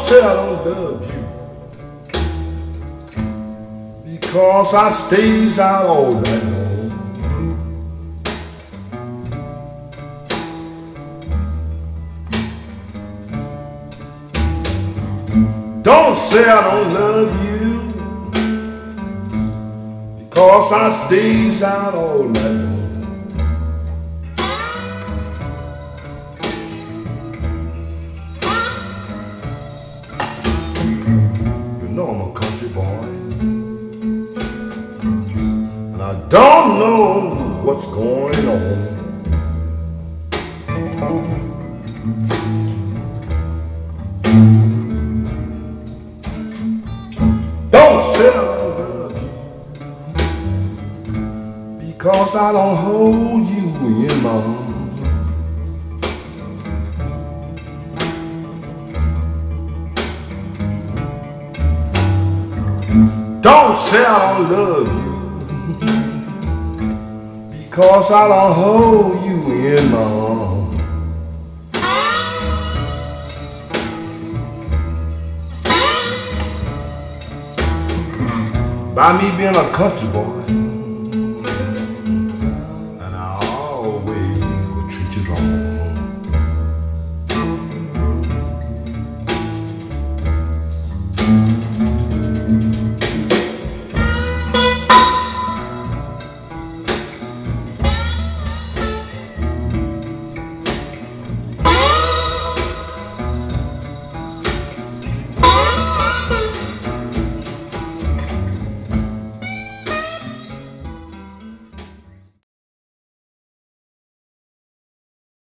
say I don't love you, because I stays out all night long. Don't say I don't love you, because I stays out all night long. You know I'm a country boy, and I don't know what's going on. Don't say I don't love you, because I don't hold you in my arms. Don't say I don't love you, because I don't hold you in my arms. By me being a country boy,